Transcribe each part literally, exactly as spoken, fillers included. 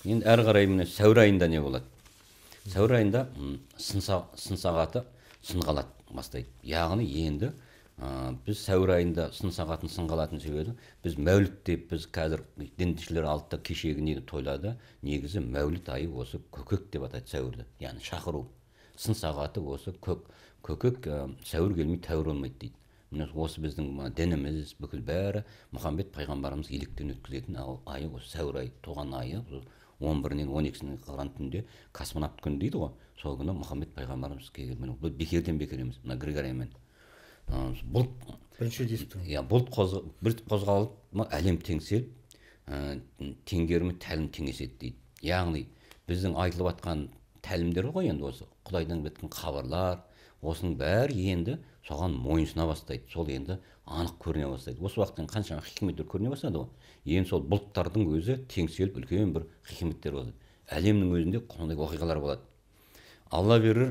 енді әрі қарай міне сәуір айында не болады? Сәуір айында сын сағаты сынға алады бастайды. Яғни енді біз сәуір айында сын сағатын сынға алатын себебі біз мәуліт деп біз қазір діндішілер алдыда кешегі нені тойлады. Негізі мәуліт айы осы көкек деп атайды сәуірді. Яғни шақыру. Сын сағаты осы көк көкек сәуір келмей тәуір болмайды дейді. Міне осы біздің дініміз бүкіл бәрі Мұхаммед пайғамбарымыз електен өткізетін айы осы сәуір айы, туған айы. он бірінен он екісіне қалған түнде космонавт күні дейді ғой. Сол күні Мұхаммед пайғамбарымыз келген. Бұл бекерден бекер емес. Мына Григориямен. Бұлт бірінші десті. Иә, бұлт қозғалып, әлем теңселіп, теңгерімі тәлім теңеседі дейді. Яғни біздің айтылып жатқан тәлімдер ғой енді осы Құдайдан біткен хабарлар, осының бәрі енді соған мойынсына бастайды. Сол енді анық көріне бастайды. Осы уақыттан қаншама хикметтер көріне бастады ғой. Енді сол бұлттардың өзі теңселіп үлкен бір хикметтер болады. Әлемнің өзінде қандай оқиғалар болады. Алла берер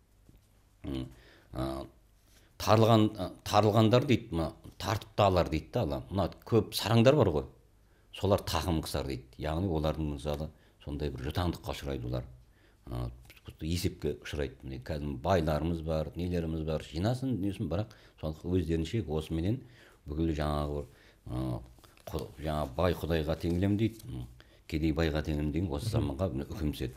тарылған тарылғандар дейді, тартып та алар дейді да Алла. Мына көп сараңдар бар ғой. Солар тағым қысар дейді. Яғни олардың мысалы сондай бір жұтаңдыққа ұшырайды олар. Есепке ұшырайды. Кәдімгі байларымыз бар, нелеріміз бар, жинасын несін, бірақ сол өздерінше осыменен бүкіл жаңағы жаңа бай Құдайға теңелем дейді, кедей байға теңелем деген осы заманға үкім түседі.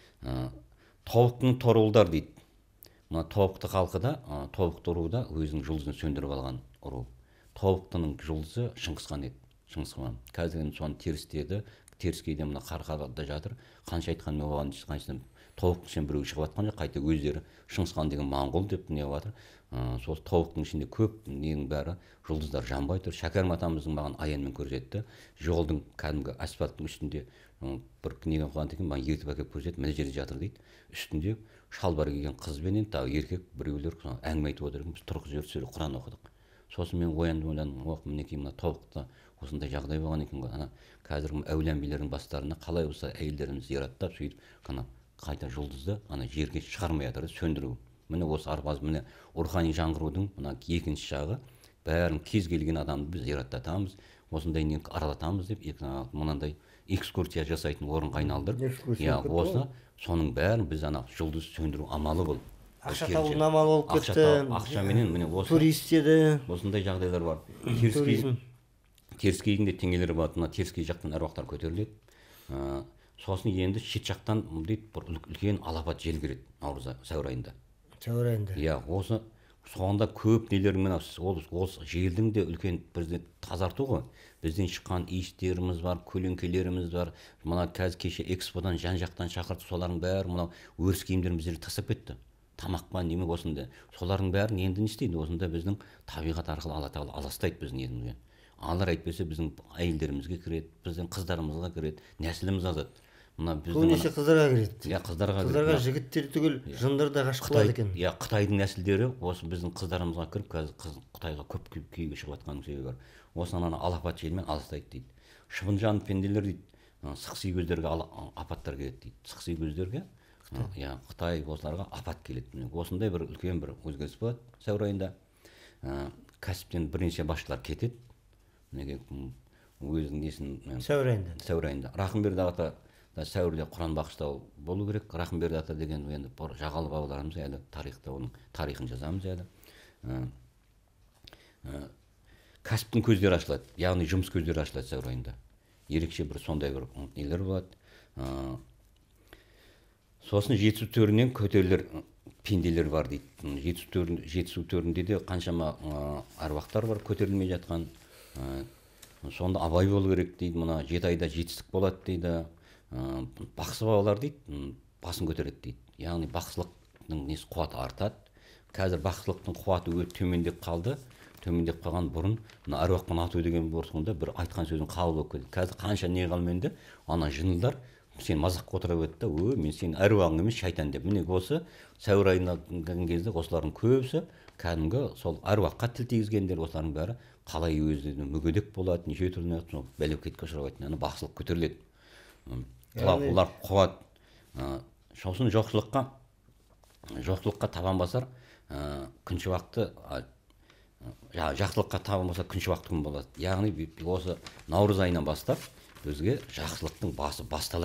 Тобықтың торылдар дейді. Мына тобықты халқы да, тобықты руы да өзінің жұлдызын сөндіріп алған ру. Тобықтының жұлдызы Шыңғысхан еді. Шыңғысхан. Қазір соны терістеді, теріскейде мына Қарқаралыда жатыр. Қанша айтқанмен оған қаншадан тобықтың ішінен біреу шығып жатқан жоқ, қайта өздері Шыңғысхан деген моңғол деп не жатыр. Сол тобықтың ішінде көп ненің бәрі жұлдыздар жанбай тұр. Шәкәрім атамыздың маған аянмен көрсетті. Жолдың кәдімгі асфальттың үстінде бір неге қойған екен, маған ертіп әкеліп көрсетті, мына жерде жатыр дейді. Үстінде шалбар киген қызбенен тағы еркек біреулер әңгіме айтып отыр екен. Біз тұрып жүріп Құран оқыдық. Сосын мен ояндым, ойладым, оқ мінекей мына тобықта осындай жағдай болған екен ғой. Ана қазір әулие-әмбиелердің бастарына қалай болса әйелдеріміз зираттап сөйтіп қана қайта жұлдызды ана жерге шығармай жатыр, сөндіру. Міне осы арбаз, міне рухани жаңғырудың мына екінші жағы. Бәрін кез келген адамды біз зираттатамыз, осындай не аралатамыз деп мынандай экскурсия жасайтын орынға айналдырып. Иә, осы соның бәрін біз ана жұлдыз сөндіру амалы бұл. Ақша табудың амалы болып кетті. Ақшаменен міне осы турист еді. Осындай жағдайлар бар. Теріскей теріскейдің де теңелері болады. Мына теріскей жақтан әруақтар көтеріледі. Сосын енді шет жақтан дейді бір үлкен алапат жел кіреді наурыз сәуір айында. Сәуір айында. Иә, осы соңында көп нелер мен ол осы желдің де үлкен бізді тазарту ғой. Бізден шыққан иістеріміз бар, көлеңкелеріміз бар. Мына қазір кеше эксподан жан жақтан шақырды, солардың бәрі мынау өріс киімдерін біздер тастап кетті. Тамақпа неме осында. Солардың бәрін енді не істейді? Осында біздің табиғат арқылы Алла Тағала аластайды біздің елімізге. Алар әйтпесе біздің әйелдерімізге кіреді, біздің қыздарымызға кіреді, нәсіліміз азады. Мына біздің көбінесе қыздарға кіреді. Иә, қыздарға кіреді. Қыздарға жігіттер түгел жындар да ғашық болады екен. Иә, Қытайдың нәсілдері осы біздің қыздарымызға кіріп, қазір Қытайға көп күйге шығып жатқанның себебі бар. Осыны ана алапат желмен аластайды дейді. Шыбынжан пенделер дейді, сықси көздерге апаттар келеді дейді. Сықси көздерге, иә, Қытай осыларға апат келеді. Осындай бір үлкен бір өзгеріс болады сәуір айында. Кәсіптен бірнеше басшылар кетеді. Неге өзінің несін сәуір айында. Сәуір айында. Рахымберді ата сәуірде Құран бағыштау болу керек. Рахымберді ата деген енді жағалы бабаларымыз әлі тарихта оның тарихын жазамыз әлі. Кәсіптің көздері ашылады. Яғни жұмыс көздері ашылады сәуір айында. Ерекше бір сондай бір нелер болады. Сосын жетісу төрінен көтерілер пенделер бар дейді. Жетісу төрінде де қаншама аруақтар бар көтерілмей жатқан. Сонда абай болу керек дейді. Мына жеті айда жетістік болады дейді. Бақсы бабалар дейді, басын көтереді дейді. Яғни бақсылықтың несі қуаты артады. Қазір бақсылықтың қуаты өте төмендеп қалды. Төмендеп қалған бұрын мына аруақпен ату деген бұрсында бір айтқан сөзін қабыл болып кетті. Қазір қанша не қалменді ана жындар сен мазаққа отырып еді, ө мен сенің аруағың емес шайтан деп. Міне осы сәуір айына келген кезде осылардың көбісі кәдімгі сол аруаққа тіл тигізгендер, осылардың бәрі қалай өздеріне мүгедек болады, неше түрлі бәлекетке ұшырайды, ана бақсылық көтеріледі. Олар қуат. Сосын жоқшылыққа жоқшылыққа табан басар күнші уақыты, жақсылыққа табан басар күнші уақыты күн болады. Яғни осы наурыз айынан бастап бізге жақсылықтың басы басталады.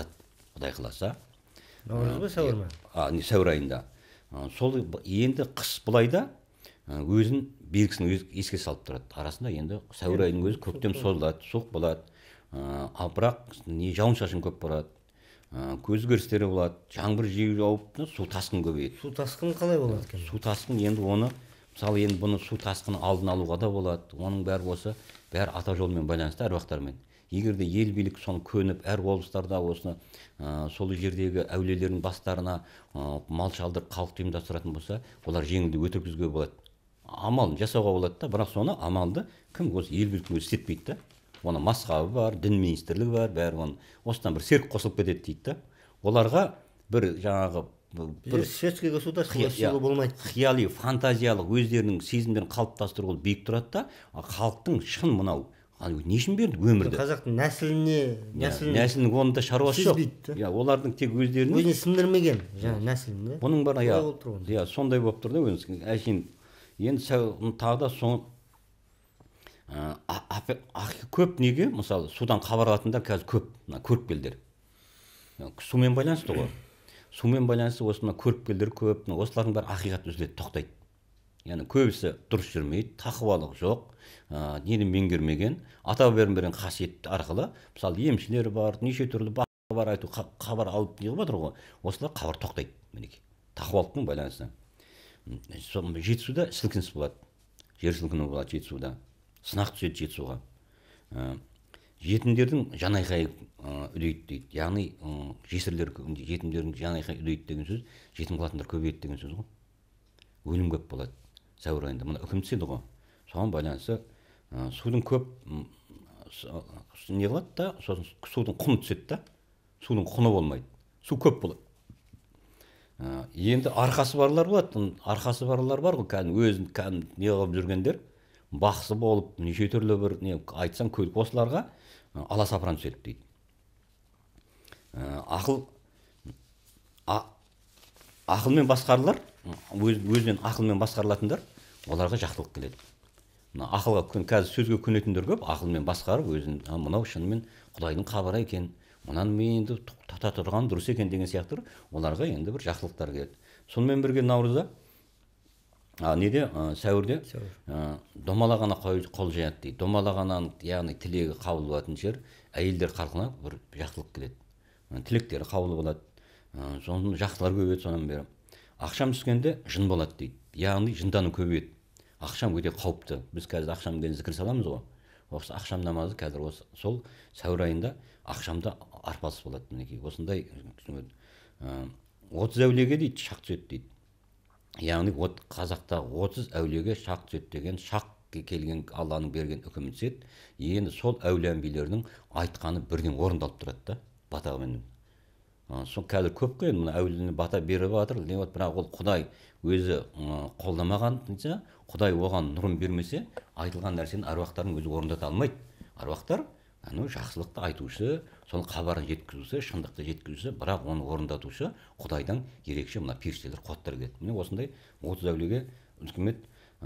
құдай қаласа. Наурыз ба, сәуір ма? А, не, сәуір айында. Сол енді қыс былайда өзін белгісін өз еске салып тұрады. Арасында енді сәуір айының өзі көктем созылады, суық болады. Ал бірақ не жауын шашын көп болады. Өзгерістері болады. Жаңбыр жиі жауып, су тасқын көбейеді. Су тасқын қалай болады екен? Су тасқын енді оны, мысалы енді бұны су тасқынын алдын алуға да болады. Оның бәрі осы, бәрі ата жолмен байланысты, әруақтармен. Егер де ел билік соны көніп, әр облыстарда осыны сол жердегі әулиелердің бастарына мал шалдырып халықты ұйымдастыратын болса, олар жеңілдік өткізуге болады. Амалын жасауға болады да, бірақ соны амалды кім осы ел билік өзі істетпейді да. Оның масқабы бар, дін министрлігі бар, бәрі оны осыдан бір серік қосылып кетеді дейді да. Оларға бір жаңағы бір светский государство жасауға болмайды. Қияли, фантазиялық өздерінің сезімдерін қалыптастыруға биік тұрады да, халықтың шын мынау не үшін берді өмірді? Қазақтың нәсіліне, нәсілінің онда шаруасы жоқ. Иә, олардың тек өздерінің өзіне сіңдірмеген жаңа нәсілін. Бұның бар, иә, сондай болып тұр да. Әшейін енді тағы да соны көп неге, мысалы, судан хабар алатындар қазір көп, көріпкелдер. Сумен байланысты ғой. Сумен байланысты осына көріпкелдер көп, осылардың бәрі ақиқат үзіледі, тоқтайды. Яғни көбісі дұрыс жүрмейді, тақуалық жоқ, нені меңгермеген, ата бабалардан қасиет арқылы, мысалы, емшілер бар, неше түрлі хабар айту, хабар алып неғып жатыр ғой. Осылар хабар тоқтайды, мінекей. Тақуалықтың байланысына. Жетісуда сілкініс болады. Жер сілкіну болады Жетісуда. Сынақ түседі Жетісуға. Жетімдердің жанайқайы үдейді дейді. Яғни жесірлер, жетімдердің жанайқайы үдейді деген сөз, жетім қалатындар көбейеді деген сөз ғой. Өлім көп болады сәуір айында. Мына үкім түседі ғой. Соған байланысты судың көп не қылады да, сосын судың құны түседі да. Судың құны болмайды. Су көп болады. Енді арқасы барлар болады. Арқасы барлар бар ғой, кәдімгі өзін кәдімгі не қылып жүргендер, бақсы болып, неше түрлі бір не айтсаң көлік, осыларға аласапыран түседі дейді. Ақыл ақылмен басқарылар, өзінен ақылмен басқарылатындар, оларға жақсылық келеді. Ақылға қазір сөзге көнетіндер көп, ақылмен басқарып, өзін мынау шынымен Құдайдың хабары екен, мұнан мен енді тата тұрған дұрыс екен деген сияқты, оларға енді бір жақсылықтар келеді. Сонымен бірге наурызда, неде, сәуірде домалағана қол жаяды дейді. Домалағанан, яғни тілегі қабыл болатын жер, әйелдер халқына бір жақсылық келеді. Тілектері қабыл болады. Соның жақсылар көбейеді сонан бері. Ақшам түскенде жын болады дейді. Яғни жындану көбейеді. Ақшам өте қауіпті. Біз қазір ақшам деген зікір саламыз ғой. Осы ақшам намазы қазір осы сол сәуір айында ақшамда арпалыс болады. Мінекей осындай отыз әулиеге дейді шақ түседі дейді. Яғни қазақта отыз әулиеге шақ түседі деген, шақ келген Алланың берген үкімі түседі. Енді сол әулие әмбиелердің айтқаны бірден орындалып тұрады да, батағымен. Сол қазір көп қой, мына әулиені бата беріп жатыр, бірақ ол Құдай өзі қолдамаған, Құдай оған нұрын бермесе, айтылған нәрсені аруақтардың өзі орындата алмайды. Аруақтар жақсылықты айтушы, соның хабарын жеткізуші, шындықты жеткізуші, бірақ оны орындатушы Құдайдан ерекше мына періштелер, қуаттар келеді. Міне осындай отыз әулиеге үкімет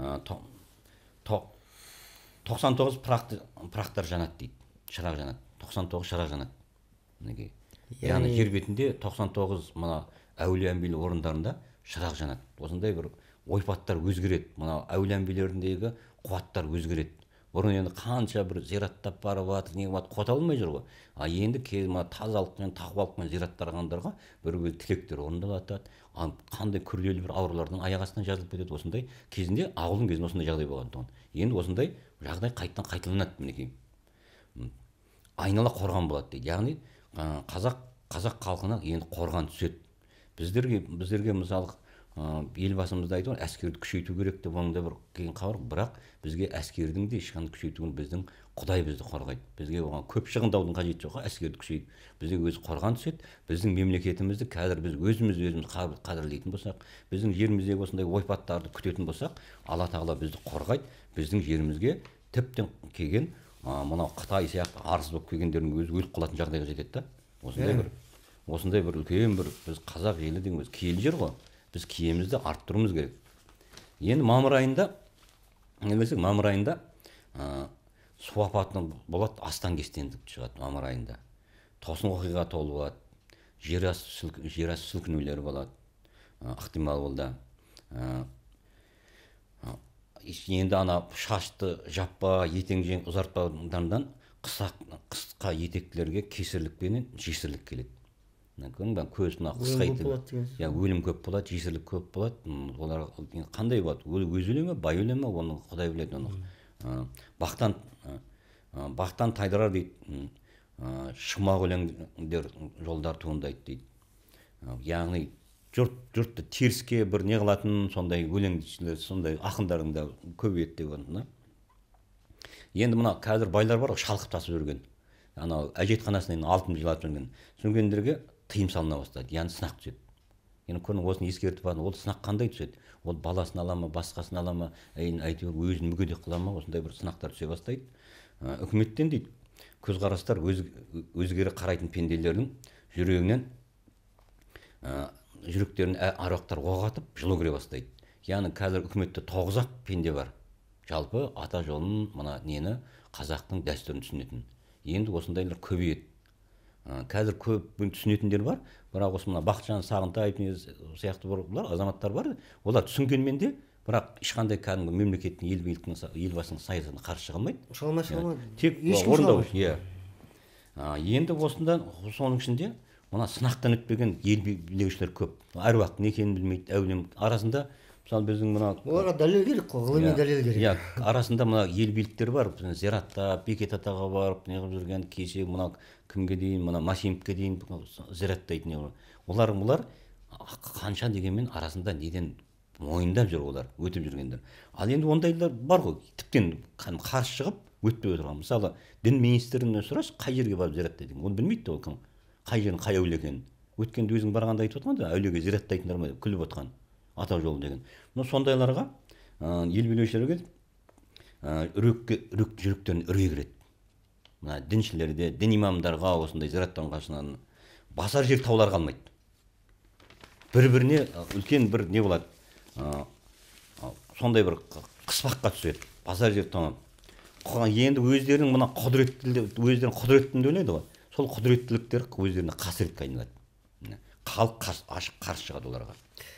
тоқсан тоғыз пырақтар жанады дейді. Шырақ жанады. тоқсан тоғыз шырақ жанады. Мінекей. Яғни жер бетінде тоқсан тоғыз мына әулие әмбиелер орындарында шырақ жанады. Осындай бір ойпаттар өзгереді. Мына әулие әмбиелеріндегі қуаттар өзгереді. Бұрын енді қанша бір зираттап барып жатыр, не қуат қуат алмай жүр ғой. А енді тазалықпен, тақуалықпен зираттарғандарға бір тілектер орындалады. Қандай күрделі бір аурулардың аяқ астынан жазылып кетеді. Осындай кезінде, ауылдың кезінде осындай жағдай болған. Енді осындай жағдай қайтадан қайталанады мінекей. Айнала қорған болады дейді. Яғни қазақ қазақ халқына енді қорған түседі. Біздерге біздерге мысалы елбасымызда айтып әскерді күшейту керек деп онда бір кейін хабар, бірақ бізге әскердің де ешқандай күшейтуін біздің Құдай бізді қорғайды. Бізге оған көп шығындаудың қажеті жоқ, әскерді күшейтіп. Бізге өзі қорған түседі. Біздің мемлекетімізді қазір біз өзіміз өзіміз қадірлейтін болсақ, біздің жеріміздегі осындай ойпаттарды күтетін болсақ, Алла тағала бізді қорғайды. Біздің жерімізге тіптен келген мынау Қытай сияқты арсыз болып келгендердің өзі өліп қалатын жағдайға жетеді да. Осындай бір осындай бір үлкен бір біз қазақ елі деген өзі киелі жер ғой. Біз киемізді арттыруымыз керек. Енді мамыр айында, не десек, мамыр айында су апатының болады, астан кестендік шығады мамыр айында. Тосын оқиға толы болады. жер асты жер асты сілкінулері болады, ықтимал ол да. Енді ана шашты жаппа, етең ұзартпаудан қысқа етектілерге кесірлікпенен жесірлік келеді. Көз мына қысқайтып, өлім көп болады, жесірлік көп болады. Олар қандай болады? Өз өле ме, бай өле ме, оны Құдай біледі. Оны бақтан бақтан тайдырар дейді. Шумақ өлеңдер жолдар туындайды дейді. Яғни жұрт жұртты теріске бір не қылатын сондай өлеңшілер, сондай ақындардың да көбейеді деп отыр. Енді мына қазір байлар бар, шалқып тасып жүрген. Анау әжетханасынан алтын жылатып жүрген. Сүнгендерге тыйым салына бастады. Яғни сынақ түседі. Енді көрдің осыны ескертіп алды. Ол сынақ қандай түседі? Ол баласын ала ма, басқасын ала ма, әйтеуір өзін мүгедек қыла ма, осындай бір сынақтар түсе бастайды. Үкіметтен дейді, көзқарастар өзгере қарайтын пенделердің жүрегінен жүректерін аруақтар оғатып жылу кіре бастайды. Яғни қазір үкіметте тоғыз-ақ пенде бар. Жалпы ата жолын, мына нені, қазақтың дәстүрін түсінетін. Енді осындайлар көбейеді. Қазір көп түсінетіндер бар, бірақ осы мына Бақытжан Сағынтаев сияқты бұлар азаматтар бар. Олар түсінгенмен де, бірақ ешқандай кәдімгі мемлекеттің ел биліктің, елбасының саясатына қарсы шыға алмайды. Шыға алмайды, шыға алмайды. Тек орындау. Иә. Енді осында соның ішінде мына сынақтан өтпеген ел билеушілер көп. Әруақ не екенін білмейді, әулем арасында. Мысалы біздің мына оларға дәлел керек қой, ғылыми дәлел керек. Иә, арасында мына ел биліктер бар, зиратта, Бекет атаға барып, не қылып жүрген, кеше мына кімге дейін, мына Масимовке дейін зираттайтын не бар. Олар бұлар қанша дегенмен арасында неден мойындап жүр олар, өтіп жүргендер. Ал енді ондайлар бар ғой, тіптен қарсы шығып өтпей отырған. Мысалы, дін министрінен сұрас, қай жерге барып зираттайды? Оны білмейді ол кім. Қай жердің қай әулие екенін. Өткенде өзің барғанда айтып отқан да, әулиеге зираттайтындар ма деп күліп отқан. Ата жолы деген. Но сондайларға ел билеушілерге үрекке үрек жүректерін үрей кіреді. Мына діншілерде, дін имамдарға осындай зираттанғашынан басар жер таулар қалмайды. Бір-біріне үлкен бір не болады? Сондай бір қыспаққа түседі. Басар жер тамам. Енді өздерінің мына құдіреттілігі, өздерінің құдіреттілігін ойлайды ғой. Сол құдіреттіліктер өздеріне қасіретке айналады. Халық ашық қарсы шығады оларға.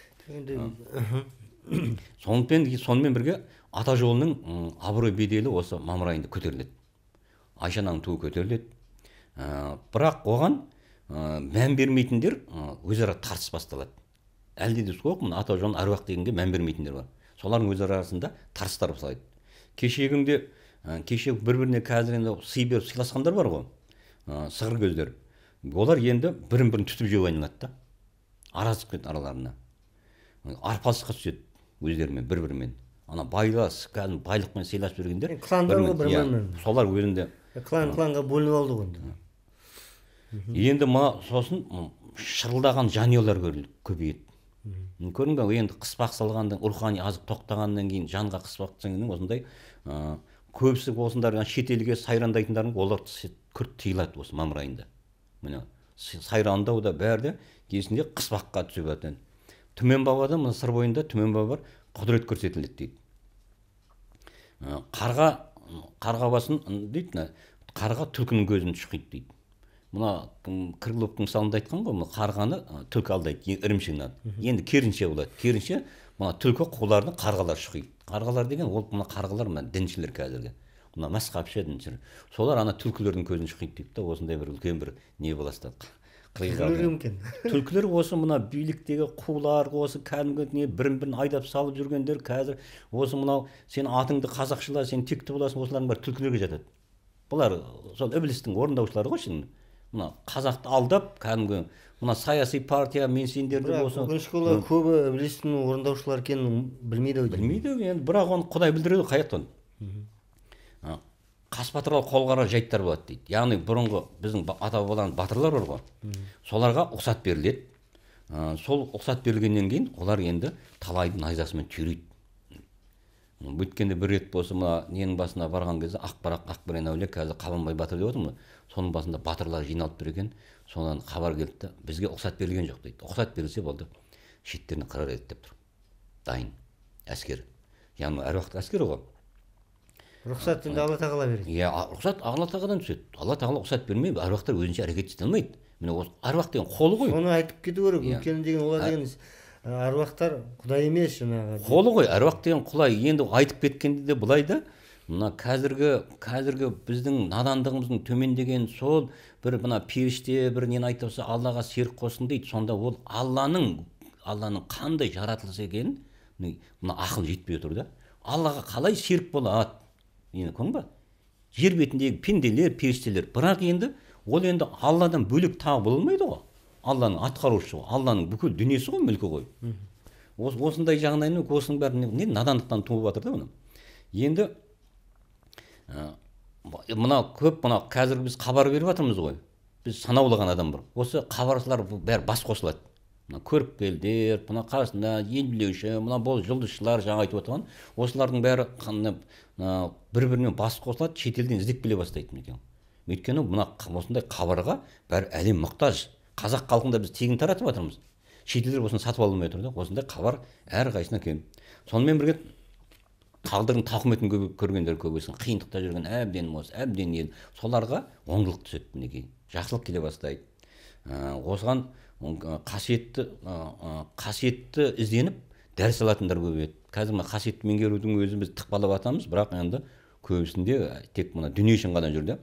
Сонымен бірге ата жолының абырой беделі осы мамыр айында көтеріледі. Айшаның туы көтеріледі. Бірақ оған мән бермейтіндер өзара тартыс басталады. Әлде де сол мына ата жолын әруақ дегенге мән бермейтіндер бар. Солардың өзара арасында тартыстар басталады. Кешегінде кеше бір-біріне қазір енді сый беріп сыйласқандар бар ғой. Сығыр көздер. Олар енді бірін-бірін түтіп жеу айналады да. Аразып кетті араларына. Арпалысқа түседі өздерімен, бір-бірімен. Ана байлас, кәдімгі байлықпен сыйласып жүргендер. Кландар ғой бір-бірімен. Солар өзінде клан-кланға бөлініп алды ғой. Енді мына сосын шырылдаған жанұялар көбейеді. Көрдің бе, енді қыспақ салғандан, рухани азық тоқтағаннан кейін жанға қыспақ салғаннан осындай көбісі осындар шетелге сайрандайтындардың олар күрт тыйылады осы мамыр айында. Міне сайрандау да бәрі кезінде қыспаққа түсіп жатыр. Түмен бабада, мына сыр бойында Түмен баба бар, құдірет көрсетіледі дейді. Қарға, қарға басын дейді, қарға түлкінің көзін шұқиды дейді. Мына Крыловтың салында айтқан ғой, мына қарғаны түлкі алдайды, ірімшігін алды. Енді керінше болады. Керінше мына түлкі қуларды қарғалар шұқиды. Қарғалар деген ол мына қарғалар мына діншілер қазіргі. Мына масқапшы діншілер. Солар ана түлкілердің көзін шұқиды дейді да, осындай бір үлкен бір не болады. Түлкілер осы мына биліктегі қулар, осы кәдімгі не бірін-бірін айдап салып жүргендер қазір осы мынау сен атыңды қазақшыла, сен текті боласың, осылардың бәрі түлкілерге жатады. Бұлар сол ібілістің орындаушылары ғой шын. Мына қазақты алдап, кәдімгі мына саяси партия мен сендерді осы. Өкінішке олар көбі ібілістің орындаушылар екенін білмейді ау. Білмейді, енді бірақ оны Құдай білдіреді қаяқтан. Қас батырлар қолғара жайттар болады дейді. Яғни бұрынғы біздің ата бабаларымыз батырлар бар ғой. Соларға ұқсат беріледі. Сол ұқсат берілгеннен кейін олар енді талайдың найзасымен түйрейді. Өткенде бір рет болса мына ненің басына барған кезде Ақбарақ Ақберен әулие қазір Қабанбай батыр деп отырмын. Соның басында батырлар жиналып тұр екен. Содан хабар келді, бізге ұқсат берілген жоқ дейді. Ұқсат берілсе болды. Шеттеріне қырар еді деп тұр. Дайын әскер. Яғни әруақты әскері ғой. Рұқсат енді Алла тағала береді. Иә, рұқсат Алла тағаладан түседі. Алла тағала рұқсат бермей, әруақтар өзінше әрекет ете алмайды. міне осы аруақ деген қолы ғой. Соны айтып кету керек. Өйткені деген олар деген аруақтар құдай емес жаңағы. Қолы ғой, аруақ деген құдай. Енді айтып кеткенде де былай да, мына қазіргі қазіргі біздің надандығымыздың төмендеген сол бір мына періште бір нені айтып отырса Аллаға серік қосын дейді. Сонда ол Алланың Алланың қандай жаратылысы екенін мына ақыл жетпей отыр да. Аллаға қалай серік болады? Енді көң ба? Жер бетіндегі пенделер, періштелер. Бірақ енді ол енді Алладан бөлек тағы болмайды ғой. Алланың атқарушысы, Алланың бүкіл дүниесі ғой, мүлкі ғой. Осындай жағынан осының бәрі не надандықтан туып жатыр да оны. Енді мына көп мына қазір біз хабар беріп жатырмыз ғой. Біз санаулы ғана адам бар. Осы хабаршылар бәрі бас қосылады. Мына көріпкелдер, мына қасында ел білеуші, мына бол жұлдызшылар жаңа айтып отырған, осылардың бәрі бір-бірімен бас қосылады, шетелден іздеп келе бастайды екен. Өйткені мына осындай хабарға бәрі әлем мұқтаж. Қазақ халқында біз тегін таратып жатырмыз. Шетелдер осыны сатып ала алмай отыр да. Осындай хабар әрқайсысына кем. Сонымен бірге тағдырдың тауқыметін көргендер көбейсін, қиындықта жүрген әбден осы, әбден ел, соларға оңдылық түседі мінекей. Жақсылық келе бастайды. Осыған қасиетті қасиетті ізденіп дәріс алатындар көбейеді. Қазір мына қасиетті меңгерудің өзі біз тықпалап жатамыз, бірақ енді көбісінде тек мына дүние үшін ғана жүр да.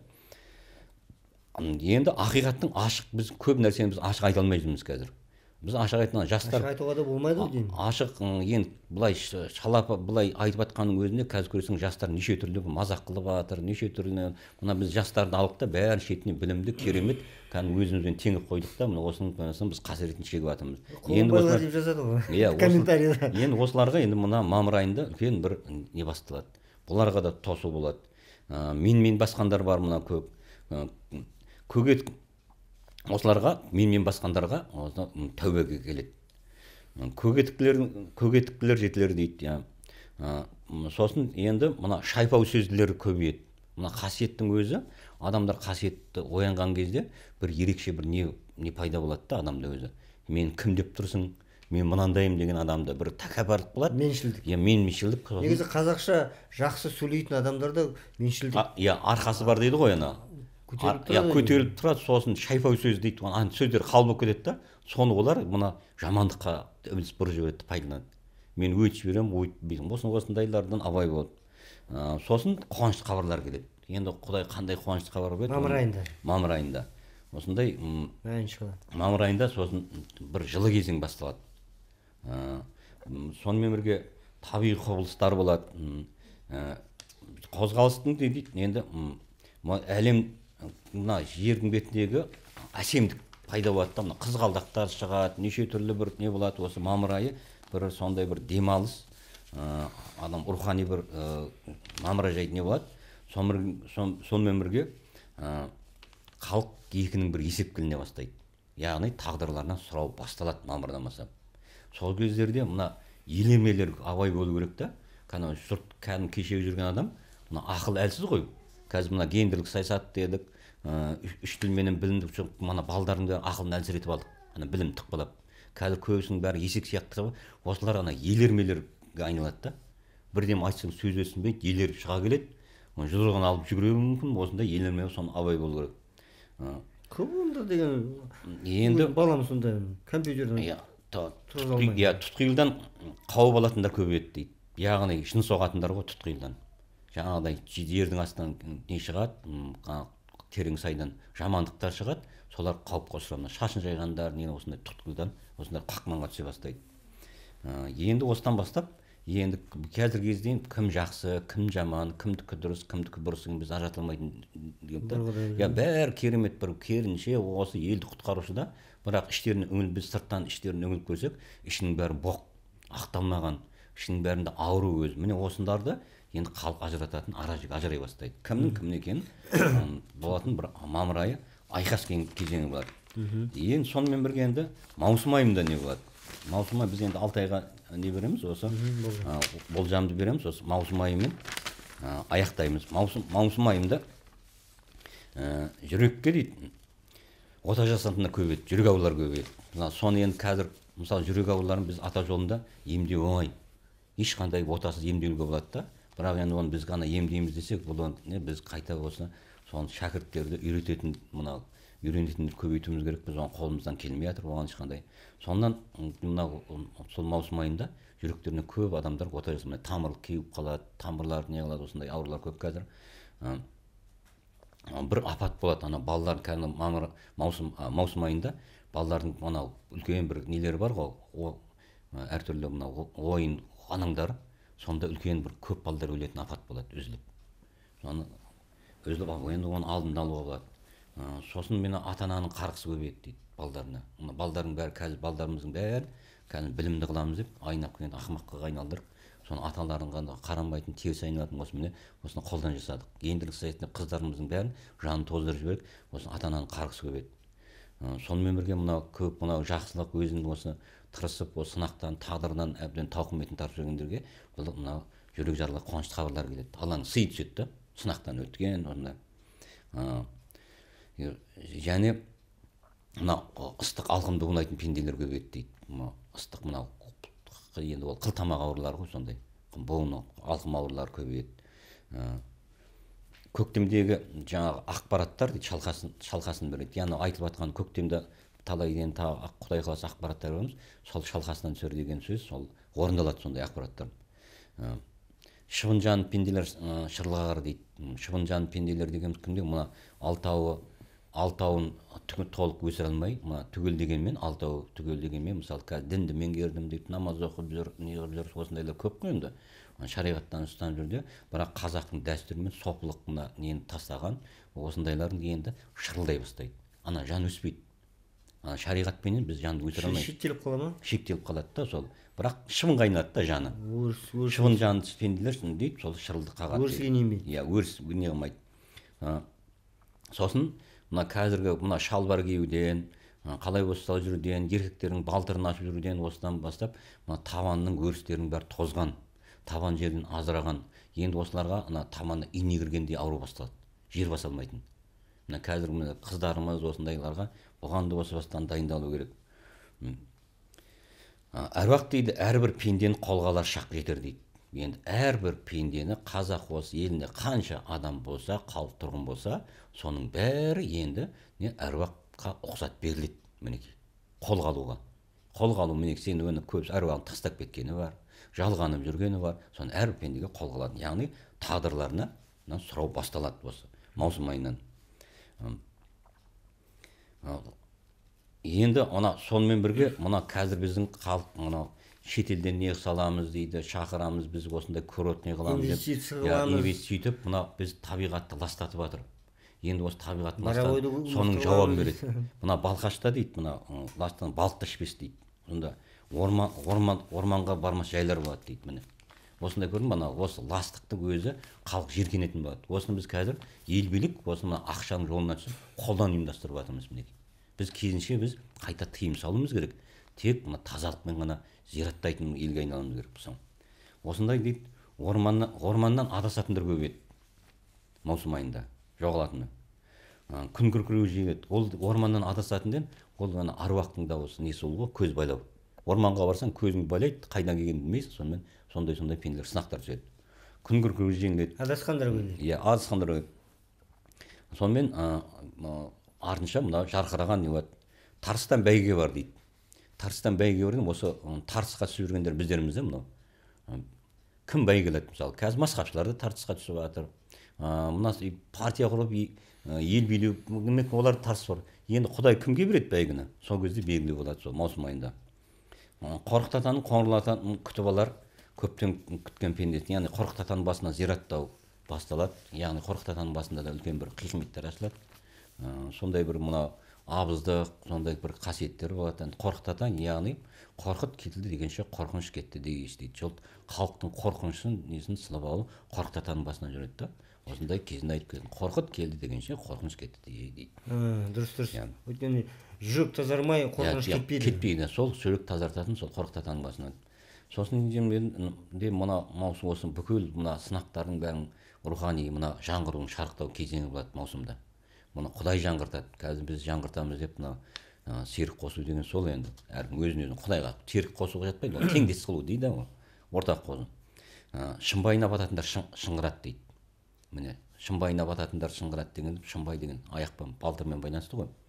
Енді ақиқаттың ашық, біз көп нәрсені біз ашық айта алмай жүрміз қазір. Біз ашық айтқан жастар ашық айтуға да болмайды деймін. Ашық енді былай шалапы былай айтып жатқанның өзінде қазір көрсең жастар неше түрлі мазақ қылып жатыр, неше түрлі. Мына біз жастарды алдық та бәрі шетіне білімді, керемет, кәдімгі өзімізбен теңеп қойдық та, мына осының біз қасіретін шегіп жатырмыз. Енді осылар деп жазады ғой комментарийда. Енді осыларға енді мына мамыр айында үлкен бір не басталады. Бұларға да тосу болады. Мен-мен басқандар бар мына көп. Көгет осыларға мен-мен басқандарға тәубеге келеді. Көгетіктілер көгетіктілер жетілер дейді. Сосын енді мына шайпау сөзділер көбейеді. Мына қасиеттің өзі, адамдар қасиетті оянған кезде бір ерекше бір не не пайда болады да адамда өзі. Мен кім деп тұрсың? Мен мынандайым деген адамда бір тәкаппарлық болады. Меншілдік. Иә, меншілдік. Негізі қазақша жақсы сөйлейтін адамдарда меншілдік. Иә, арқасы бар дейді ғой ана. Көтеріліп тұрады, сосын шайпау сөз дейді. Ана сөздер қал болып кетеді да, соны олар мына жамандыққа ілес бұрып жібереді, пайдаланады. Мен өйтіп жіберемін, өйтпеймін. Осыны осындайлардан абай болады. Сосын қуанышты хабарлар келеді. Енді Құдай қандай қуанышты хабар береді? Мамыр айында. Мамыр айында. Осындай иншалла. Мамыр айында сосын бір жылы кезең басталады. Сонымен бірге табиғи құбылыстар болады. Қозғалыстың дейді, енді әлем мына жердің бетіндегі әсемдік пайда болады да, мына қызғалдақтар шығады, неше түрлі бір не болады. Осы мамыр айы бір сондай бір демалыс, адам рухани бір мамыр айы не болады. Сонымен бірге халық екінің бір есеп келіне бастайды. Яғни тағдырларынан сұрау басталады мамырдан бастап. Сол кездерде мына елемелер абай болу керек та. Кәдімгі жұрт кәдімгі кешегі жүрген адам, мына ақыл әлсіз ғой. Қазір мына гендерлік саясат дедік, үш тілменен білімдік жоқ, мына балдардың бәрі ақылын әлсіретіп алдық. Ана білім тықпалап. Қазір көбісінің бәрі есек сияқты. Осылар ана елермелерге айналады да. Бірден айтсаң сөз өсінбейді, елер шыға келеді. Жұдырығын алып жүгіруі мүмкін, осындай елерме соны абай болу керек. Көп онда деген енді балам сонда компьютерден иә тұтқиылдан қауіп алатындар көбейеді дейді. Яғни шын соғатындар ғой тұтқиылдан. Жаңағыдай жердің астынан не шығады, терең сайдан жамандықтар шығады, солар қауіпке ұшырайды. Шашын жайғандар не осындай тұтқиылдан осындай қақманға түсе бастайды. Енді осыдан бастап енді қазіргі кезде кім жақсы, кім жаман, кімдікі дұрыс, кімдікі бұрыс біз ажырата алмайтын деген. Я бәрі керемет бір керінше осы елді құтқарушы да, бірақ іштеріне үңіл біз сырттан іштеріне үңіліп көрсек, ішінің бәрі боқ, ақталмаған, ішінің бәрінде ауру өзі. Міне осындарды енді халық ажырататын ара-жік ажырай бастайды. Кімнің кімнің екенін болатын бір мамыр айы айқас кезеңі болады. Енді сонымен бірге енді маусым айында не болады? Маусым айы біз енді алты айға не береміз, осы болжамды береміз, осы маусым айымен аяқтаймыз. Маусым айында жүрекке дейді, ота жасатындар көбейеді, жүрек аурулары көбейеді. Соны енді қазір, мысалы жүрек ауруларын біз ата жолында емдеу оңай. Ешқандай отасыз емдеуге болады да. Бірақ енді оны біз ғана емдейміз десек, бұл біз қайта болса соны шәкірттерді үйрететін мынау үйренетіндерді көбейтуіміз керек. Біз оған қолымыздан келмей жатыр, оған ешқандай. Сонdan мынау сол маусым айында жүректеріне көп адамдар ота жасамай тамыр кеуіп қалады, тамырлары не қылады, осындай аурулар көп қазір. Бір апат болады, ана балалар кәдімгі мамыр маусым маусым айында балалардың мынау үлкен бір нелері бар ғой, әртүрлі мынау ойын алаңдары, сонда үлкен бір көп балдар өлетін апат болады, үзіліп. Соны үзіліп енді оны алдын алуға болады. Сосын мені ата-ананың қарғысы көбейеді дейді балдарына. Мына балдардың бәрі қазір балдарымыздың бәрі кәдімгі білімді қыламыз деп айнап келген ақымаққа айналдырып, соны аталарына қарамайтын теріс айналатын осы міне осыны қолдан жасадық. Енділік саясатында қыздарымыздың бәрін жанын тоздырып жіберіп, осы ата-ананың қарғысы көбейеді. Сонымен бірге мынау көп мынау жақсылық өзінің осы тырысып, осы сынақтан, тағдырдан әбден тауқыметін тартып жүргендерге бұл мынау жүрек жарылар қуанышты хабарлар келеді. Алланың сыйы түседі да, сынақтан өткен орында. Және мынау ыстық алқымды ұнайтын пенделер көбейеді дейді. Ыстық мынау енді ол қылтамақ аурулары ғой, сондай буын алқым аурулары көбейеді. Көктемдегі жаңағы ақпараттар дейді, шалқасын шалқасын береді. Яғни айтылып жатқан көктемде талайден тағы Құдай қаласа ақпараттар көреміз, сол шалқасынан түсер деген сөз, сол орындалады сондай ақпараттар. Шыбын жан пенделер шырлағар дейді. Шыбын жан пенделер деген күнде мына алтауы алтауын толық өсіре алмай, мына түгел дегенмен, алтауы түгел дегенмен, мысалы қазір дінді меңгердім дейді, намаз оқып жүр, не қылып жүр, осындайлар көп қой енді. Шариғаттан ұстанып жүрді, бірақ қазақтың дәстүрімен сопылық мына нені тастаған, осындайлардың енді шырылдай бастайды. Ана жан өспейді. Ана шариғатпенен біз жанды өсіре алмаймыз. Шектеліп қала ма? Шектеліп қалады да сол. Бірақ шыбын қайнады да жаны. Шыбын жаны пенделер дейді, сол шырылды қағады. Өріске немейді. Иә, өріс не қылмайды. Сосын мына қазіргі мына шалбар киюден, қалай осылай жүруден, еркектердің балтырын ашып жүруден, осыдан бастап мына табанның өрістерінің бәрі тозған, табан жерден азыраған. Енді осыларға ана табанына ине кіргендей ауру басталады. Жер баса алмайтын. Мына қазір мына қыздарымыз осындайларға оған да осы бастан дайындалу керек. Әруақ дейді, әрбір пендені қолға алар шақ жетер дейді. Енді әрбір пендені қазақ осы елінде қанша адам болса, халық тұрғын болса, соның бәрі енді не әруаққа ұқсат беріледі. Мінекей қолға алуға. Қолға алу мінекей сен оны көп әруағын тастап кеткені бар, жалғанып жүргені бар, соны әрбір пендеге қолға алады. Яғни тағдырларына сұрау басталады осы маусым айынан. Енді ona сонымен бірге мына қазір біздің халық мына шетелден не саламыз дейді, шақырамыз біз осындай курорт не қыламыз деп, инвестиция етіп, мына біз табиғатты ластатып жатыр. Енді осы табиғатты ластатып, соның жауабын береді. Мына Балқашта дейді, мына ластан балықта ішпес дейді. Сонда орман орман орманға бармас жайлар болады дейді міне. Осындай көрдің бе, осы ластықтың өзі халық жеркенетін болады. Осыны біз қазір ел билік осы мына ақшаның жолына түсіп, қолдан ұйымдастырып жатырмыз мінекей. Біз кезінше біз қайта тыйым салуымыз керек. Тек мына тазалықпен ғана зираттайтын елге айналуымыз керек болсаң. Осындай дейді, орманнан орманнан адасатындар көбейеді. Маусым айында жоғалатыны. Күн күркіреу жиіледі. Ол орманнан адасатынден ол ғана аруақтың дауысы несі ол ғой, көз байлау. Орманға барсаң көзіңді байлайды, қайдан келгенін білмейсің, сонымен сондай сондай пенделер сынақтар түседі. Күн күркіреу жеңіледі. Адасқандар көбейеді. Иә, адасқандар көбейеді. Сонымен артынша мына жарқыраған не болады. Тарыстан бәйге бар дейді. Тарыстан бәйге бар деген осы тартысқа түсіп жүргендер біздерміз де мынау. Кім бәйгеледі мысалы? Қазір масқапшылар да тартысқа түсіп жатыр. Мына партия құрып ел билеу, олар тартыс бар. Енді Құдай кімге береді бәйгені? Сол кезде белгілі болады сол маусым айында. Қорқыт-атаны қоңырлататын күтіп алар, көптен күткен пендесі. Яғни Қорқыт-атаның басына зираттау басталады. Яғни Қорқыт-атаның басында да үлкен бір хикметтер ашылады. Сондай бір мына абыздық, сондай бір қасиеттер болады. Қорқыт-ата, яғни қорқыт кетілді дегенше қорқыныш кетті дегенше дейді. Жол халықтың қорқынышын несін сылап алу Қорқыт-атаның басына жүреді да. Осындай кезінде айтып келдім. Қорқыт келді дегенше қорқыныш кетті дейді. Дұрыс дұрыс. Өйткені жүрек тазармай қорқыныш кетпейді. Кетпейді. Сол жүрек тазартатын сол Қорқыт-атаның басынан. Сосын де мына маусым осы бүкіл мына сынақтардың бәрін рухани мына жаңғырудың шарықтау кезеңі болады маусымда. Мұны Құдай жаңғыртады. Қазір біз жаңғыртамыз деп мына серік қосу деген сол енді. Әркім өзін-өзін Құдайға серік қосуға жатпайды, ол теңдес қылу дейді ғой. Ортақ қосу. Шымбайына бататындар шыңғырады дейді. Міне, шымбайына бататындар шыңғырады деген, шымбай деген аяқпен, балтырмен байланысты ғой.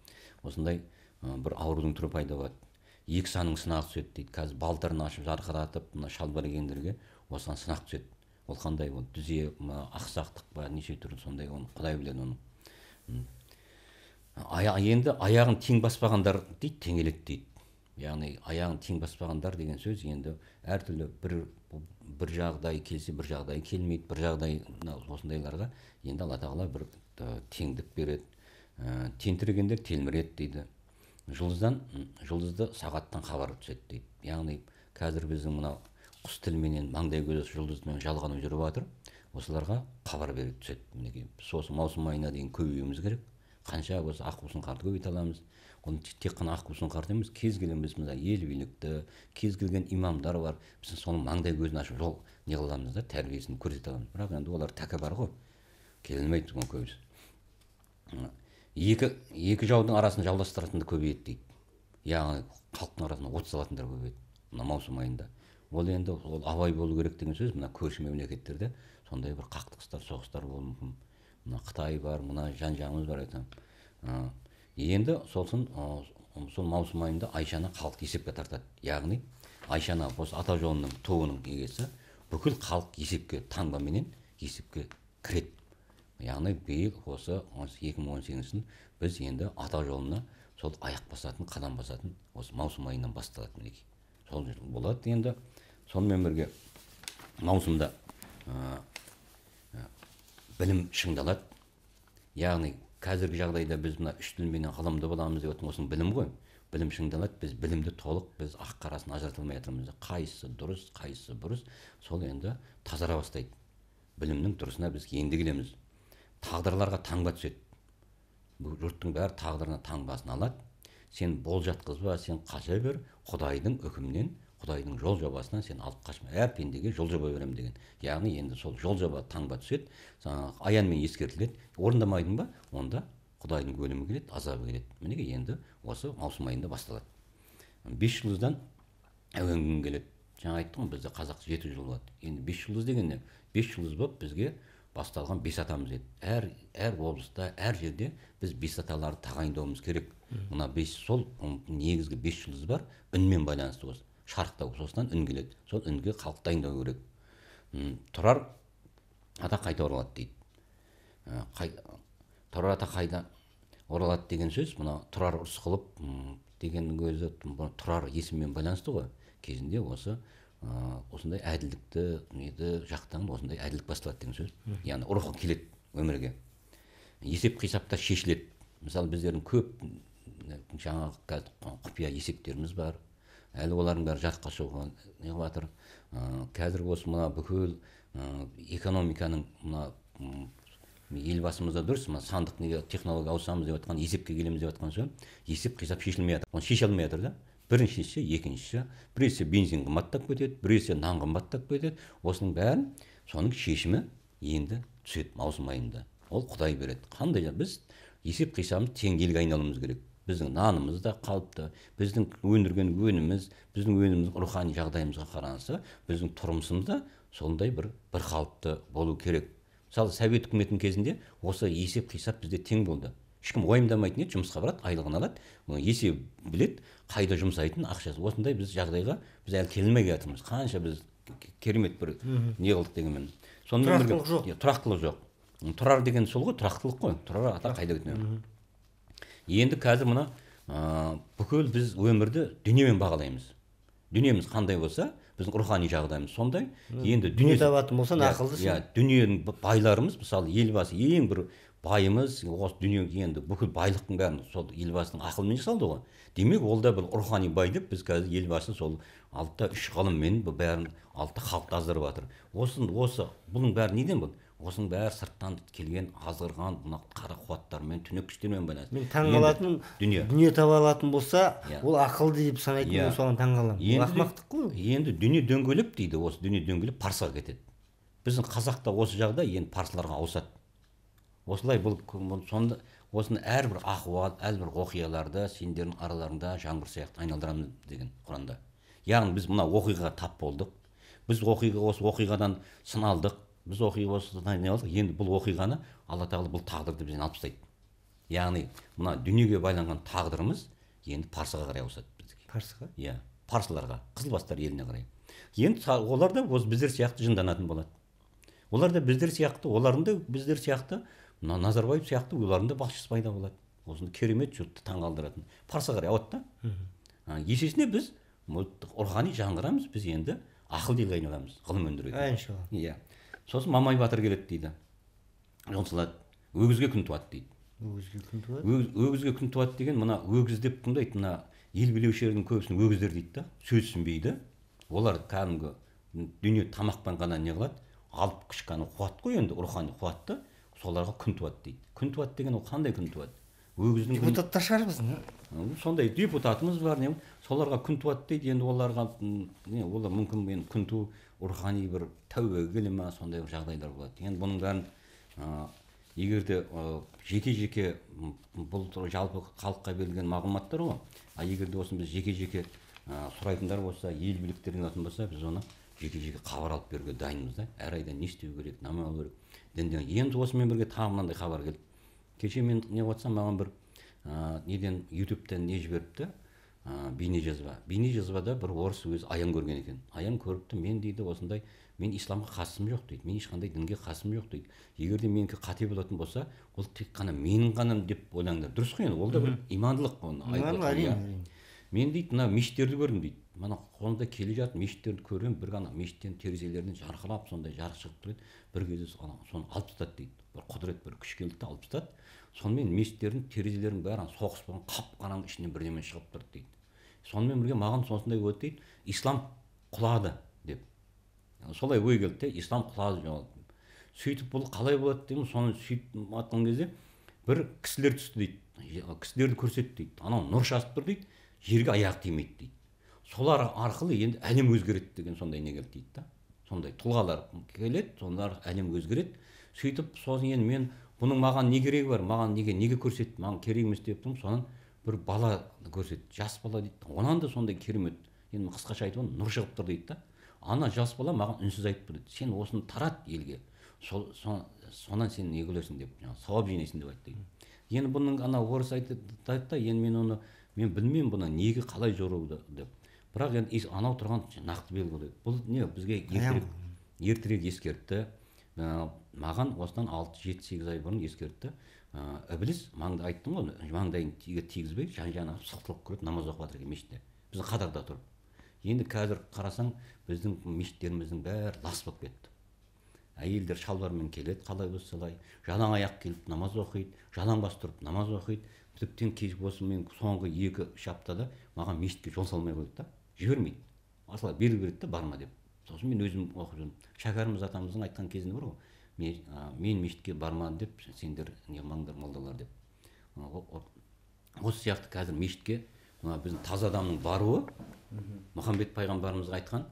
осындай бір аурудың түрі пайда болады. Екі санның сынағы түседі дейді. Қазір балтырын ашып жарқыратып мына шалбар кигендерге осыған сынақ түседі. Ол қандай ол дүзе, ақсақтық па, неше түрлі сондай, оны Құдай біледі оны. Ая, енді аяғын тең баспағандар дейді, теңеледі дейді. Яғни аяғын тең баспағандар деген сөз енді әртүрлі бір бір жағдай келсе, бір жағдай келмейді, бір жағдай осындайларға енді Алла тағала бір теңдік береді. Тентірегендер телміреді дейді. Жұлдыздан, жұлдызды сағаттан хабар түседі дейді. Яғни қазір біздің мына құс тілменен маңдай көз жұлдызмен жалғанып жүріп жатыр. Осыларға хабар беріп түседі. Мінекей осы маусым айына дейін көбеюіміз керек. Қанша осы аққусын қарды көбейте аламыз. Оны тек қана аққусын қарты емес, кез келген біз мына ел билікті, кез келген имамдар бар. Біз соның маңдай көзін ашып жол не қыламыз да, тәрбиесін көрсете аламыз. Бірақ енді олар тәкаппар ғой. Келмейді соның көбісі. Екі екі жаудың арасын жалғастыратындар көбейеді дейді. Яғни халықтың арасында от салатындар көбейеді. Мына маусым айында. Ол енді ол абай болу керек деген сөз. Мына көрші мемлекеттерде сондай бір қақтығыстар, соғыстар болуы мүмкін. Мына Қытай бар, мына жан-жағымыз бар айтам. Енді сосын сол маусым айында Айшаны халық есепке тартады. Яғни Айшаны осы ата жолының туының егесі бүкіл халық есепке таңбаменен есепке кіреді. Яғни биыл осы екі мың он сегізінші біз енді ата жолына сол аяқ басатын, қадам басатын осы маусым айынан басталады мінекей. Сол болады енді. Сонымен бірге маусымда білім шыңдалады. Яғни қазіргі жағдайда біз мына үш тілменен ғылымды боламыз деп отырмыз, осының білім ғой. Білім шыңдалады, біз білімді толық, біз ақ қарасын ажырата алмай жатырмыз. Қайсысы дұрыс, қайсысы бұрыс, сол енді тазара бастайды. Білімнің дұрысына біз енді келеміз. Тағдырларға таңба түседі. Бұл жұрттың бәрі тағдырына таңбасын алады. Сен бол жатқызба, сен қаша бер, Құдайдың үкімінен, Құдайдың жол жобасынан сен алып қашма. Әр пендеге жол жоба беремін деген. Яғни енді сол жол жоба таңба түседі, аянмен ескертіледі. Орындамайдың ба, онда Құдайдың өлімі келеді, азабы келеді. Мінекей енді осы маусым айында басталады. Бес жұлдыздан әуен күн келеді. Жаңа айттым, бізде қазақ жеті жыл болады. Енді бес жұлдыз деген не? Бес жұлдыз болып бізге басталған бес атамыз еді. Әр әр облыста, әр жерде біз бес аталарды тағайындауымыз керек. Мына бес сол негізгі бес жұлдыз бар, үнмен байланысты осы. Шарықта осынан үн келеді. Сол үнге халық дайындау керек. Тұрар ата қайта оралады дейді. Тұрар ата қайда оралады деген сөз, мына Тұрар Рысқұлов дегеннің өзі Тұрар есіммен байланысты ғой. Кезінде осы осындай әділдікті неді жақтан осындай әділдік басталады деген сөз. Яғни рухы келеді өмірге. Есеп қисапта шешіледі. Мысалы біздердің көп жаңағы құпия есептеріміз бар. Әлі олардың бәрі жарыққа шығуға не қылып жатыр. Қазір осы мына бүкіл экономиканың мына елбасымызда дұрыс, мына сандық неге технология ауысамыз деп жатқан, есепке келеміз деп жатқан соң, есеп қисап шешілмей жатыр. Оны шеше алмай жатыр да. Біріншісі, екіншісі, біресе бензин қымбаттап кетеді, біресе нан қымбаттап кетеді. Осының бәрін соның шешімі енді түседі маусым айында. Ол Құдай береді. Қандай біз есеп қисабымыз тең елге айналуымыз керек. Біздің нанымыз да қалыпты, біздің өндірген өніміміз, біздің өніміміз рухани жағдайымызға қарағанда, біздің тұрмысымыз да сондай бір бір қалыпты болу керек. Мысалы, Совет үкіметінің кезінде осы есеп қисап бізде тең болды. Ешкім уайымдамайтын еді, жұмысқа барады, айлығын алады, есеп біледі, қайда жұмсайтын ақшасы. Осындай біз жағдайға біз әлі келмей жатырмыз. Қанша біз керемет бір не қылдық дегенмен. Тұрақтылық жоқ. Тұрақтылық жоқ. Тұрар деген сол ғой, тұрақтылық қой. Тұрар ата қайда кетмеу. Енді қазір мына бүкіл біз өмірді дүниемен бағалаймыз. Дүниеміз қандай болса, біздің рухани жағдайымыз сондай. Енді дүние табатын болса, ақылдысың. Иә, дүниенің байларымыз, мысалы, елбасы ең бір байымыз, осы дүние енді бүкіл байлықтың бәрін сол елбасының ақылымен жасалды ғой. Демек, ол да бір рухани байлық. Біз қазір елбасы сол алтыда үш ғылыммен бәрін алтыда халықты аздырып жатыр. Осы осы бұның бәрі неден бұл? Осының бәрі сырттан келген азғырған мына қара қуаттармен, түнек күштермен байланысты. Мен таң қалатын дүние таба алатын болса, ол ақылды деп санайтын мен соған таң қаламын. Ол ақымақтық қой. Енді дүние дөңгелеп дейді, осы дүние дөңгелеп парсыға кетеді. Біздің қазақта осы жағдай енді парсыларға ауысады. Осылай бұл сонда осыны әрбір ахуал, әрбір оқиғаларды сендердің араларында жаңбыр сияқты айналдырамыз деген Құранда. Яғни біз мына оқиғаға тап болдық. Біз оқиға осы оқиғадан сыналдық. Біз оқиға осыдан не алдық. Енді бұл оқиғаны Алла тағала бұл тағдырды бізден алып тастайды. яғни мына дүниеге байланған тағдырымыз енді парсыға қарай ауысады бізге. Парсыға? Иә, парсыларға, қызылбастар еліне қарай. Енді олар да осы біздер сияқты жынданатын болады. Олар да біздер сияқты, олардың да біздер сияқты, мына Назарбаев сияқты олардың да басшысы пайда болады. Осында керемет жұртты таңғалдыратын. Парсыға қарай ауады да. Есесіне біз рухани жаңғырамыз, біз енді ақыл елге айналамыз, ғылым өндіреді. Иншалла. Иә. Сосын Мамай батыр келеді дейді. Жонсылады, өгізге күн туады дейді. Өгізге күн туады? Өгізге күн туады деген, мына өгіз деп кімдейді? Мына ел билеушілердің көбісін өгіздер дейді да, сөз түсінбейді. Олар кәдімгі дүние тамақпен ғана не қылады, алып кішкене қуат қой, енді рухани қуатты, соларға күн туады дейді. Күн туады деген ол қандай күн туады? Өгіздің депутаттар шығар біздің. Сондай депутатымыз бар, не соларға күн туады дейді. Енді оларға не олар мүмкін мен күн ту рухани бір тәубеге келе ме, сондай жағдайлар болады. Енді бұның бәрін егер де жеке-жеке бұл жалпы халыққа берілген мағлұматтар ғой. А егер де осы біз жеке-жеке сұрайтындар болса, ел биліктерінен алатын болса, біз оны жеке-жеке хабар алып беруге дайынбыз да. Әр айда не істеу керек, не алу керек. Енді осымен бірге тағы мынандай хабар келді. Кеше мен не отырсам, маған бір неден ютубтан не жіберіпті, бейне жазба. Бейне жазбада бір орыс өзі аян көрген екен. Аян көріпті, мен дейді осындай, мен исламға қасым жоқ дейді, мен ешқандай дінге қасым жоқ дейді. Егер де менікі қате болатын болса, ол тек қана менің ғанам деп ойлаңдар. Дұрыс қой енді, ол да бір имандылық. Мен дейді, мына мешіттерді көрдім дейді. Мана қолында келе жатып мешіттерді көрем, бір ғана мешіттен терезелерінен жарқырап сондай жарық шығып тұрады. Бір кезде соны алып тастады дейді. Бір құдірет, бір күш келді де алып тастады. Сонымен мешіттердің терезелерінің бәрін соғыс болған қап-қараңғы ішінен бірдеме шығып тұрды дейді. Сонымен бірге маған сондай ой дейді, ислам құлады деп. Солай ой келді де, ислам құлады деп. Сөйтіп бұл қалай болады деймін, соны сөйтіп атқан кезде бір кісілер түсті дейді. Кісілерді көрсетті дейді. Анау нұр шашып тұр дейді, жерге аяқ тимейді дейді. Солар арқылы енді әлем өзгереді деген сондай не келді дейді да. Сондай тұлғалар келеді, солар әлем өзгереді. Сөйтіп сосын енді мен бұның маған не керегі бар, маған неге неге көрсетті, маған керек емес деп тұрмын, соның бір бала көрсетті, жас бала дейді. Онан да сондай керемет. Енді қысқаша айтып нұр шығып тұр дейді да. Ана жас бала маған үнсіз айтып тұрды. Сен осыны тарат елге. Сол сонан сен не көресің деп, сауап жинайсың деп айтты. Енді бұның ана орыс айтты да, енді мен оны мен білмеймін бұны неге қалай жоруды деп. Бірақ енді анау тұрған нақты белгі. Бұл не бізге ертерек ертерек ескертті. Маған осыдан алты жеті сегіз ай бұрын ескертті. Ібліс маңда айттым ғой, маңдайын тигізбей жан-жағына сықтылып көреді, намаз оқып жатыр екен мешітте. Біздің қатарда тұрып. Енді қазір қарасаң, біздің мешіттеріміздің бәрі лас болып кетті. Әйелдер шалбармен келеді, қалай болса солай, жалаң аяқ келіп намаз оқиды, жалаң бас тұрып намаз оқиды. Тіптен кеш осы мен соңғы екі үш аптада маған мешітке жол салмай қойды да, жібермейді. Осылай белгі береді да, барма деп. Сосын мен өзім оқып жүрмін. Шәкәріміз атамыздың айтқан кезінде бар ғой, мен, мен мешітке барма деп, сендер не маңдар молдалар деп. Осы сияқты қазір мешітке біздің таза адамның баруы, Мұхаммед пайғамбарымызға айтқан,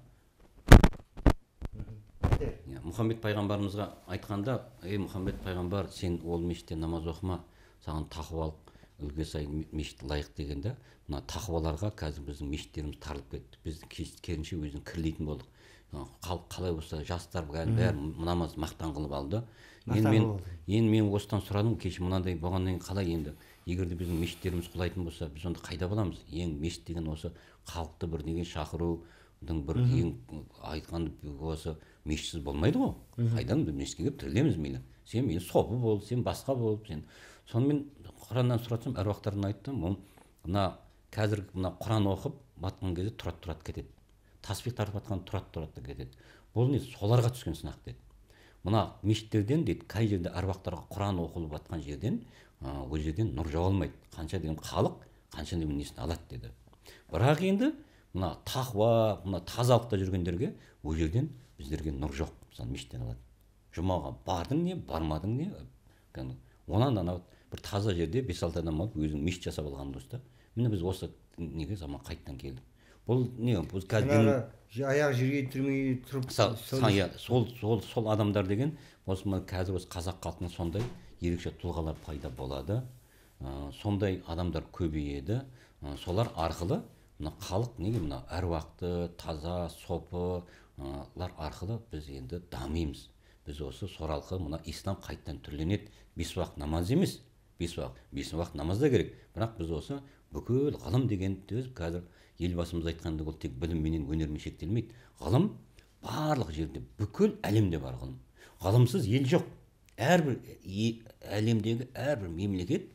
Мұхаммед пайғамбарымызға айтқанда, ей Мұхаммед пайғамбар, сен ол мешітте намаз оқыма, саған тақуалық үлгі сай мешіт лайық дегенде, мына тақуаларға қазір біздің мешіттеріміз тарылып кетті. Біз керінше өзін кірлейтін болдық. Қалай болса жастар бәрі намаз мақтан қылып алды. Енді мен осыдан сұрадым, кеше мынандай болғаннан кейін қалай енді, егер де біздің мешіттеріміз құлайтын болса, біз онда қайда боламыз? Ең мешіт деген осы халықты бір неге шақырудың бір ең айтқан осы мешітсіз болмайды ғой. Қайдан біз мешітке келіп тірілеміз мейлі. Сен мейлі сопы бол, сен басқа бол, сен. Сонымен Құраннан сұратсам, әруақтардан айттым, мына қазір мына Құран оқып батқан кезде тұрат-тұрат кетеді. Таспих тартып атқан тұрат-тұрат кетеді. Бұл не? Соларға түскен сынақ деді. Мына мешіттерден дейді, қай жерде әруақтарға Құран оқылып атқан жерден, ол жерден нұр жоғалмайды. Қанша деген халық, қанша деген несін алады деді. Бірақ енді мына тақуа, мына тазалықта жүргендерге ол жерден біздерге нұр жоқ, мысалы мешіттен алады. Жұмаға бардың не, бармадың не? Онан анау бір таза жерде бес алты адам алып өзің мешіт жасап алған дұрыс та. Міне біз осы неге заман қайттан келдік. Бұл не? Бұл қазір аяқ жерге түрмей тұрып сол сол сол адамдар деген осы қазір осы қазақ халқының сондай ерекше тұлғалар пайда болады. Сондай адамдар көбейеді. Солар арқылы мына халық неге мына әруақты, таза, сопылар арқылы біз енді дамимыз. Біз осы соралқы мына ислам қайттан түрленеді. Бес уақыт намаз емес, бес уақыт бес уақыт намаз да керек. Бірақ біз осы бүкіл ғылым дегенді қазір елбасымыз айтқандай ол тек білім менен өнермен шектелмейді. Ғылым барлық жерде, бүкіл әлемде бар ғылым. Ғылымсыз ел жоқ. Әрбір әлемдегі әрбір мемлекет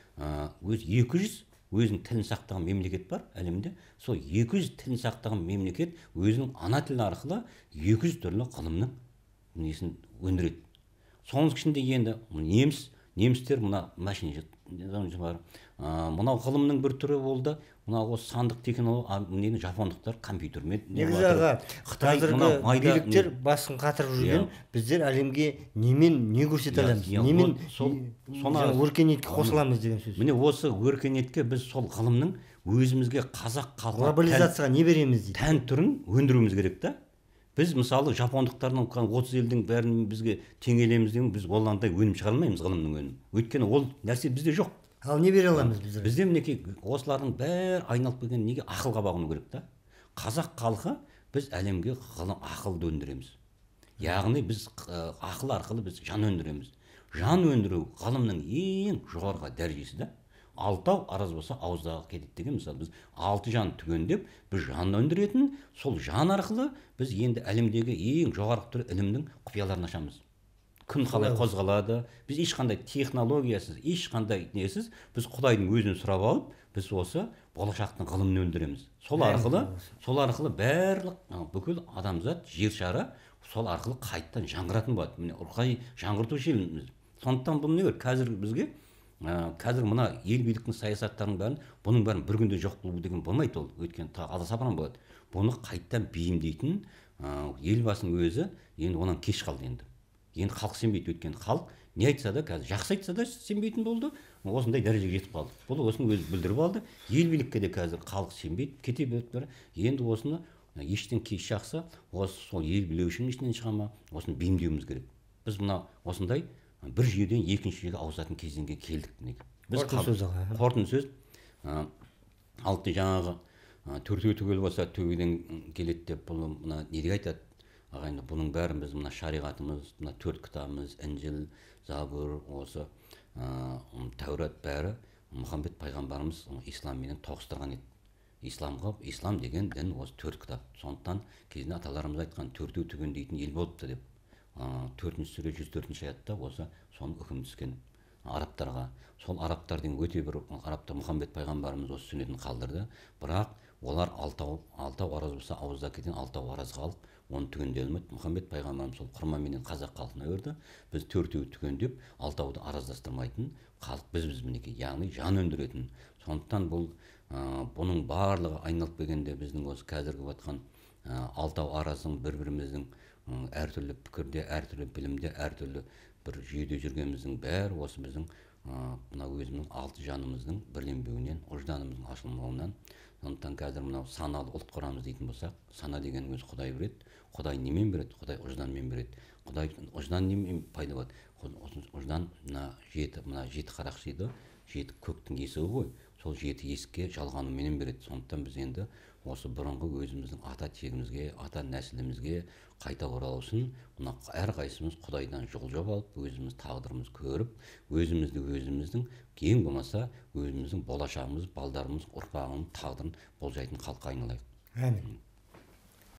өз екі жүз өзінің тілін сақтаған мемлекет бар әлемде. Сол екі жүз тілін сақтаған мемлекет өзінің ана тілі арқылы екі жүз түрлі ғылымның несін өндіреді. Соның ішінде енді неміс немістер мына машина бар. Мынау ғылымның бір түрі болды. Мынау осы сандық технология, жапондықтар компьютермен. Негізі аға, қазіргі биліктер басын қатырып жүрген, біздер әлемге немен не көрсете аламыз, немен өркениетке қосыламыз деген сөз. Міне осы өркениетке біз сол ғылымның өзімізге қазақ халқына глобализацияға не береміз дейді. Тән түрін өндіруіміз керек та. Біз мысалы жапондықтардың отыз елдің бәрін бізге теңелеміз деген, біз оландай өнім шығармаймыз ғылымның өнімін. Өйткені ол нәрсе бізде жоқ. Ал не бере аламыз біздер? Бізде мінекей осылардың бәрі айналып келген неге ақылға бағыну керек та. Қазақ халқы біз әлемге ғылым ақылды өндіреміз. Яғни біз ақыл арқылы біз жан өндіреміз. Жан өндіру ғылымның ең жоғарғы дәрежесі да. Алтау араз болса ауыздағы кетеді деген, мысалы біз алты жан түгендеп біз жан өндіретін, сол жан арқылы біз енді әлемдегі ең жоғарғы түрі ілімнің құпияларын ашамыз. Күн қалай қозғалады, біз ешқандай технологиясыз, ешқандай несіз, біз Құдайдың өзін сұрап алып, біз осы болашақтың ғылымын өндіреміз. Сол арқылы, сол арқылы барлық бүкіл адамзат жер шары сол арқылы қайттан жаңғыратын болады. Міне рухани жаңғырту желіміз. Сондықтан бұл не керек? Қазір бізге қазір мына ел биліктің саясаттарының бәрін, бұның бәрін бір күнде жоқ болу деген болмайды ол. Өйткені аласапыран болады. Бұны қайттан бейімдейтін елбасының өзі енді онан кеш қалды енді. Енді халық сенбейді, өйткені халық не айтса да, қазір жақсы айтса да сенбейтін болды. Осындай дәрежеге жетіп қалды. Бұл осыны өзі білдіріп алды. Ел билікке де қазір халық сенбейді, кете берді. Енді осыны ештен кеш жақсы, осы сол ел билеушінің ішінен шыға ма, осыны бейімдеуіміз керек. Біз мына осындай бір жүйеден екінші жүйеге ауысатын кезеңге келдік. Қорытынды сөз. Алты жаңағы төртеу түгел болса төбеден келеді деп бұл мына неге айтады? Ағайынды, бұның бәрін біз мына шариғатымыз, мына төрт кітабымыз, Інжіл, Забур, осы Тәурат бәрі Мұхаммед пайғамбарымыз исламмен тоғыстырған еді. Исламға, ислам деген дін осы төрт кітап. Сондықтан кезінде аталарымыз айтқан төртеу түген дейтін ел болыпты деп. Төртінші сүре жүз төртінші аятта осы соның үкімі түскен арабтарға. Сол арабтардың өте бір арабта Мұхаммед пайғамбарымыз осы сүннетін қалдырды. Бірақ олар алтау алтау араз болса ауызда кеткен алтау араз қалып, оны түгенделмеді. Мұхаммед пайғамбарымыз сол құрмаменен қазақ халқына берді. Біз төртеуі түгендеп, алтауды араздастырмайтын халық біз біз мінекей, яғни жан өндіретін. Сондықтан бұл бұның барлығы айналып келгенде біздің осы қазіргі жатқан алтау араздың бір-біріміздің әртүрлі пікірде, әртүрлі білімде, әртүрлі бір жүйеде жүргеніміздің бәрі осы біздің мына өзіміздің алты жанымыздың бірленбеуінен, ұжданымыздың ашылмауынан. Сондықтан қазір мынау саналы ұлт құрамыз дейтін болсақ, сана деген өзі Құдай береді. Құдай немен береді? Құдай ұжданмен береді. Құдай ұждан немен пайда болады? Ұждан мына жеті, мына жеті қарақшиды, жеті көктің есігі ғой. Сол жеті есікке жалғануменен береді. Сондықтан біз енді осы бұрынғы өзіміздің ата тегімізге, ата нәсілімізге қайта оралу үшін мына әрқайсымыз Құдайдан жол жоп алып, өзіміз тағдырымыз көріп, өзімізді өзіміздің ең болмаса өзіміздің болашағымыз, балдарымыз, ұрпағымыз тағдырын болжайтын халыққа айналайық. Әмин.